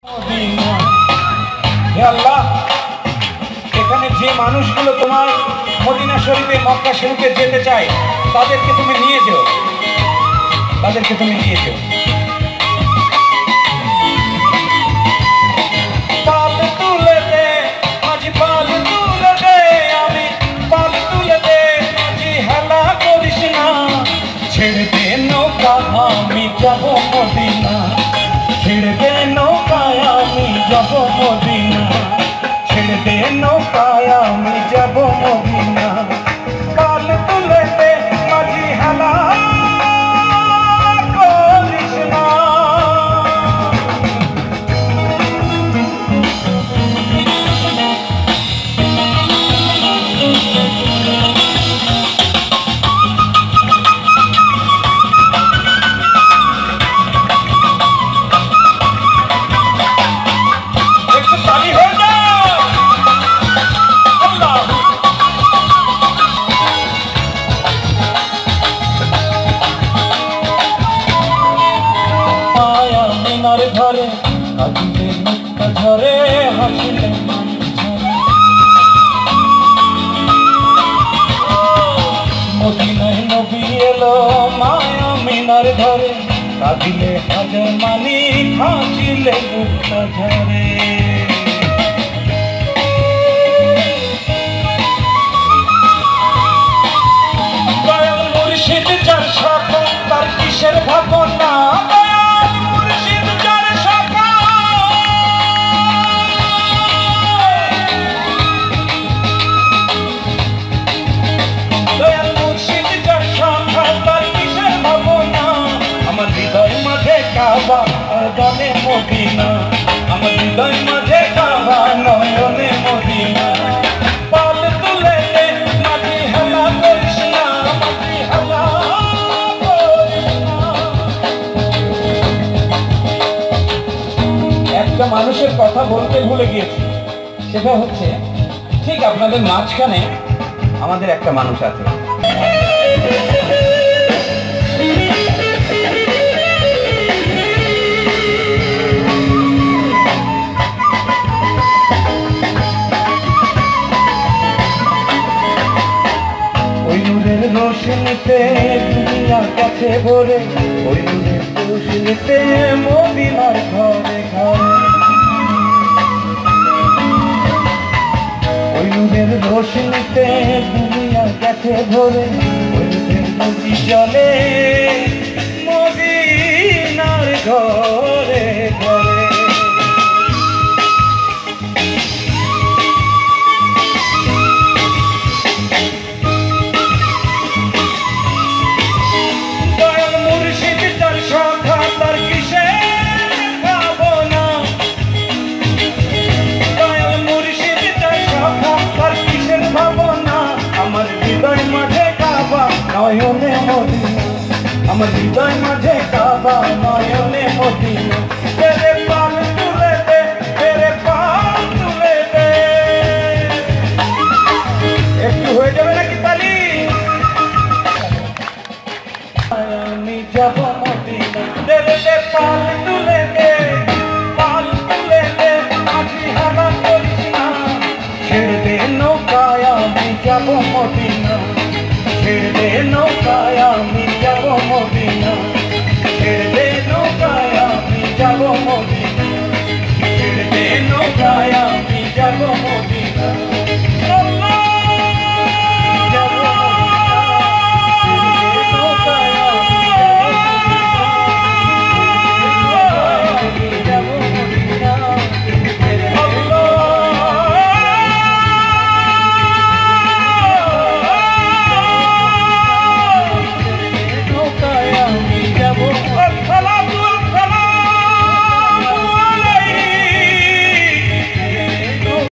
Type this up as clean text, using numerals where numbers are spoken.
হে আল্লাহ, এখানে যে মানুষগুলো তোমার মদিনা শরীফে মক্কা শরীফে যেতে চায় তাদেরকে তুমি নিয়ে যাও, তাদেরকে তুমি নিয়ে যাও। পাল তুলে দে মাঝি, পাল তুলে দে, আমি পাল তুলে দে মাঝি, হেলা করিস না। ছেড়ে দে নৌকা, আমি যাব মদিনা। ছেড়ে দে নৌকায়, আমি যাব মদিনা। ছেড়ে দে নৌকায়, আমি যাব মদিনা। পাল তুলে দে মাঝি, হেলা করিস না। ধরে কাঁদিলে মুক্তা ঝরে, হাসিলে মদিনায় নবী এলো, মায়া মিনার ধরে কাঁদিলে হাজার মানি, হাসিলে মুক্তা ঝরে। দয়াল মুর্শিদ যার স্বপ্ন, তার কিসের ভাবনা। গানে মদিনা, আমার হৃদয় মাঝে কাবা, নয়নে মদিনা। পাল তুলে দে মাঝি, হেলা করিস না, মাঝি হেলা করিস না। একটা মানুষের কথা বলতে ভুলে গিয়েছি, সেটা হচ্ছে ঠিক আপনাদের মাঝখানে আমাদের একটা মানুষ আছে। রোশনীতে দুনিয়ার কাছে ভরে, ওই নূরের রোশনীতে মদিনার ঘরে ঘরে। ওই নূরের রোশনীতে দুনিয়ার কাছে ভরে, ওই নূরের নদী জলে মদিনার ঘরে ঘরে। নয়নে মদিনা, আমার হৃদয় মাঝে কাবা, নয়নে মদিনা।